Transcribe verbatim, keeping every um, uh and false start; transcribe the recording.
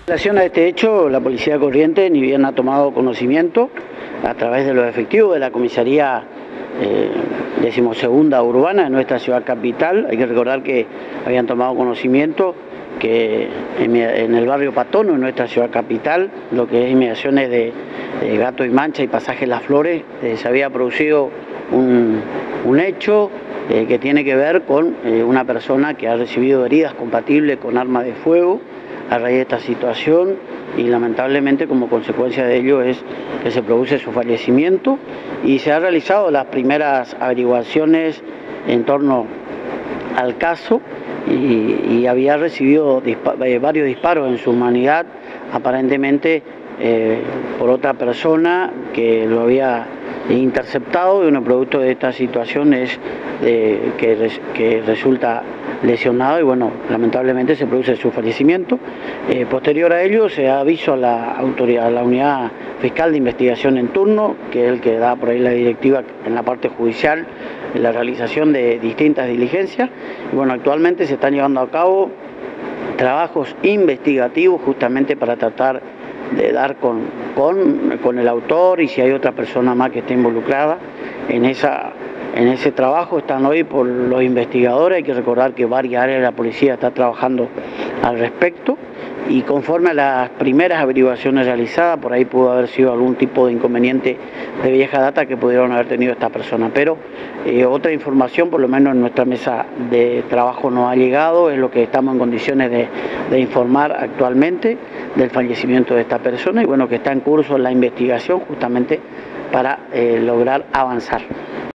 En relación a este hecho, la Policía de Corrientes, ni bien ha tomado conocimiento a través de los efectivos de la comisaría eh, decimosegunda urbana de nuestra ciudad capital. Hay que recordar que habían tomado conocimiento que en, en el barrio Patono, en nuestra ciudad capital, lo que es inmediaciones de, de Gato y Mancha y Pasaje Las Flores, eh, se había producido un, un hecho eh, que tiene que ver con eh, una persona que ha recibido heridas compatibles con arma de fuego a raíz de esta situación, y lamentablemente como consecuencia de ello es que se produce su fallecimiento, y se han realizado las primeras averiguaciones en torno al caso y, y había recibido dispa eh, varios disparos en su humanidad, aparentemente eh, por otra persona que lo había interceptado, y bueno, producto de esta situación es eh, que, res, que resulta lesionado y bueno, lamentablemente se produce su fallecimiento. Eh, posterior a ello se ha aviso a la autoridad, a la unidad fiscal de investigación en turno, que es el que da por ahí la directiva en la parte judicial, en la realización de distintas diligencias. Y bueno, actualmente se están llevando a cabo trabajos investigativos justamente para tratar de dar con, con, con el autor, y si hay otra persona más que esté involucrada en esa En ese trabajo están hoy por los investigadores. Hay que recordar que varias áreas de la policía están trabajando al respecto, y conforme a las primeras averiguaciones realizadas, por ahí pudo haber sido algún tipo de inconveniente de vieja data que pudieron haber tenido esta persona, pero eh, otra información, por lo menos en nuestra mesa de trabajo, no ha llegado. Es lo que estamos en condiciones de, de informar actualmente del fallecimiento de esta persona, y bueno, que está en curso la investigación justamente para eh, lograr avanzar.